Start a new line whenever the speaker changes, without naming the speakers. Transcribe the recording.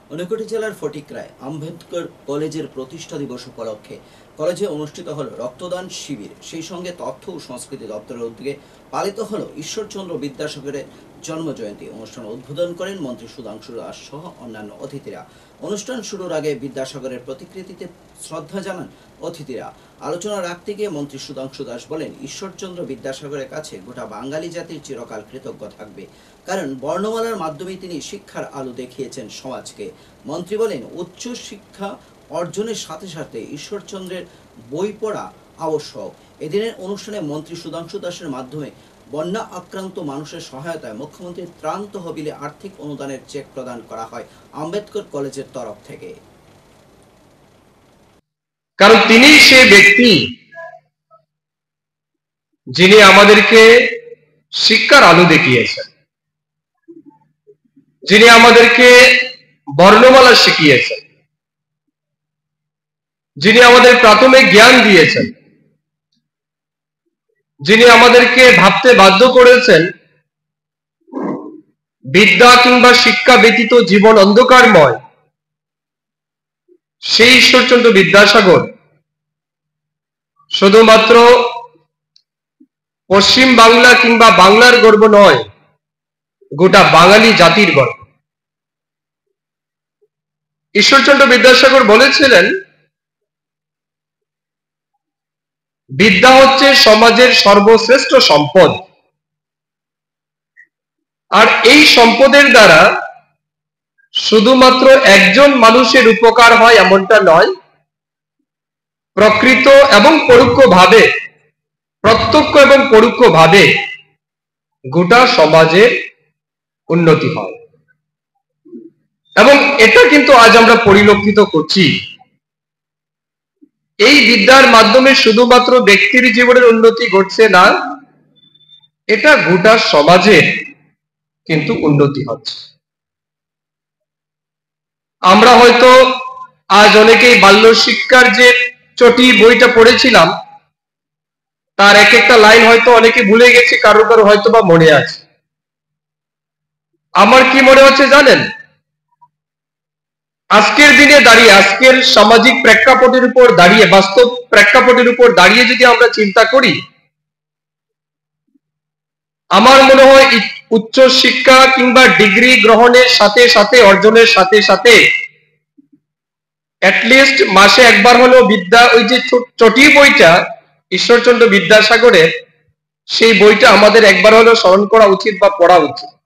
ঊনকোটি জেলার ফটিকরায় আম্বেদকর কলেজের প্রতিষ্ঠা দিবস উপলক্ষে কলেজে অনুষ্ঠিত হল রক্তদান শিবির। সেই সঙ্গে তথ্য ও সংস্কৃতি দপ্তরের উদ্যোগে পালিত হল ঈশ্বরচন্দ্র বিদ্যাসাগরের জন্মজয়ন্তী। অনুষ্ঠান উদ্বোধন করেন মন্ত্রী সুধাংশু দাস সহ অন্যান্য অতিথিরা। অনুষ্ঠান শুরুর আগে বিদ্যাসাগরের প্রতিকৃতিতে শ্রদ্ধা জানান অতিথিরা। আলোচনা রাখতে গিয়ে মন্ত্রী সুধাংশু দাস বলেন, ঈশ্বরচন্দ্র বিদ্যাসাগরের কাছে গোটা বাঙালি জাতির চিরকাল কৃতজ্ঞ থাকবে, কারণ বর্ণমালার মাধ্যমে তিনি শিক্ষার আলো দেখিয়েছেন সমাজকে। মন্ত্রী বলেন, উচ্চ শিক্ষা অর্জনের সাথে সাথে ঈশ্বরচন্দ্রের বই পড়া আবশ্যক। এদিনের অনুষ্ঠানে মন্ত্রী সুধাংশু দাসের মাধ্যমে বন্যা আক্রান্ত মানুষের সহায়তায় মুখ্যমন্ত্রীর ত্রাণ তহবিলে আর্থিক অনুদানের চেক প্রদান করা হয় আম্বেদকর কলেজের তরফ থেকে।
কারণ তিনি সে ব্যক্তি যিনি আমাদেরকে শিক্ষার আলো দেখিয়েছেন, যিনি আমাদেরকে বর্ণমালা শিখিয়েছেন, যিনি আমাদের প্রাথমিক জ্ঞান দিয়েছেন, যিনি আমাদেরকে ভাবতে বাধ্য করেছেন বিদ্যা কিংবা শিক্ষা ব্যতীত জীবন অন্ধকারময়, সেই ঈশ্বরচন্দ্র বিদ্যাসাগর শুধুমাত্র পশ্চিম বাংলা কিংবা বাংলার গর্ব নয়, গোটা বাঙালি জাতির গর্ব। ঈশ্বরচন্দ্র বিদ্যাসাগর বলেছিলেন, বিদ্যা হচ্ছে সমাজের সর্বশ্রেষ্ঠ সম্পদ, আর এই সম্পদের দ্বারা শুধুমাত্র একজন মানুষের উপকার হয় এমনটা নয়, প্রকৃত এবং পরোক্ষভাবে, প্রত্যক্ষ এবং পরোক্ষভাবে গোটা সমাজের উন্নতি হয়। এবং এটা কিন্তু আজ আমরা পরিলক্ষিত করছি। এই বিদ্যার মাধ্যমে শুধুমাত্র ব্যক্তির জীবনের উন্নতি ঘটছে না, এটা গোটা সমাজের কিন্তু উন্নতি হচ্ছে। আমরা হয়তো আজ অনেকেই বাল্য শিক্ষার যে চটি বইটা পড়েছিলাম, তার এক একটা লাইন হয়তো অনেকে ভুলে গেছে, কারো কারো হয়তো বা মনে আছে। আমার কি মনে হচ্ছে জানেন, আজকের দিনে দাঁড়িয়ে, আজকের সামাজিক প্রেক্ষাপটের উপর দাঁড়িয়ে, বাস্তব প্রেক্ষাপটের উপর দাঁড়িয়ে যদি আমরা চিন্তা করি, আমার মনে হয় উচ্চ শিক্ষা কিংবা ডিগ্রি গ্রহণের সাথে সাথে, অর্জনের সাথে সাথে অ্যাটলিস্ট মাসে একবার হলেও বিদ্যা, ওই যে চটি বইটা ঈশ্বরচন্দ্র বিদ্যাসাগরের, সেই বইটা আমাদের একবার হলেও স্মরণ করা উচিত বা পড়া উচিত।